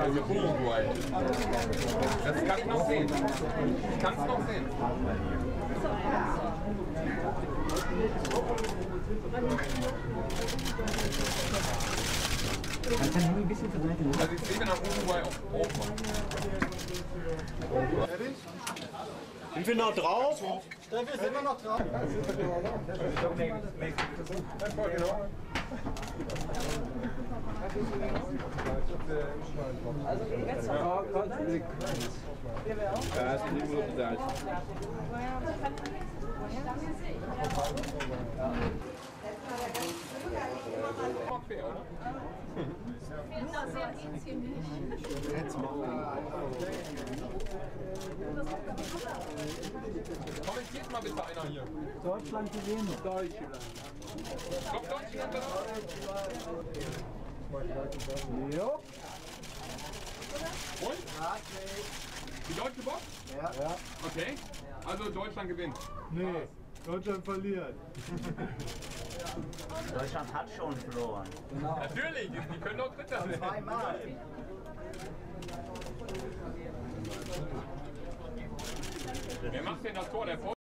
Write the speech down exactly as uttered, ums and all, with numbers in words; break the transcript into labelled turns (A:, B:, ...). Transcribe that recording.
A: Also Uruguay. Das kann ich noch sehen. Ich kann es noch sehen.
B: Man kann Handy ein bisschen zur Seite nehmen.
A: Also ich sehe nach Uruguay auch aufmachen.
C: Sind wir noch drauf?
D: Steffi, sind wir noch drauf?
E: Also gegen jetzt noch.
A: Ja, ist nicht nur gesagt. Okay, oder? Kommentiert mal bitte einer hier.
B: Deutschland gewinnt.
A: Deutschland. Kommt Deutschland das?
D: Jo.
A: Und? Die deutsche Box?
D: Ja. Ja.
A: Okay. Also Deutschland gewinnt.
D: Nee, Deutschland verliert.
B: Deutschland hat schon verloren.
D: Genau.
A: Natürlich, die können doch Dritter sein.
D: Zweimal.
A: Wer macht denn das Tor? Der